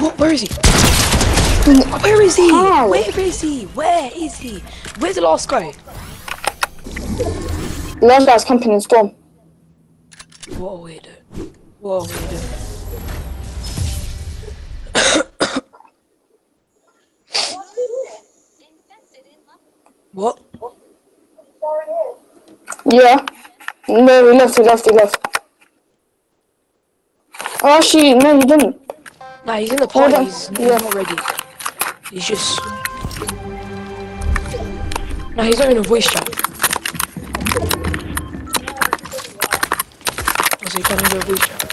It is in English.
What? Where is he? Where is he? How? Where is he? Where is he? Where's the last guy? The last guy's camping in storm. What are we doing? What are we doing? What? Yeah. No, he left. Oh, actually, no, he didn't. Nah, he's in the Hold party. on. He's Yeah. not ready. He's just... Nah, he's not in a voice chat. Oh, so he can't do a voice chat.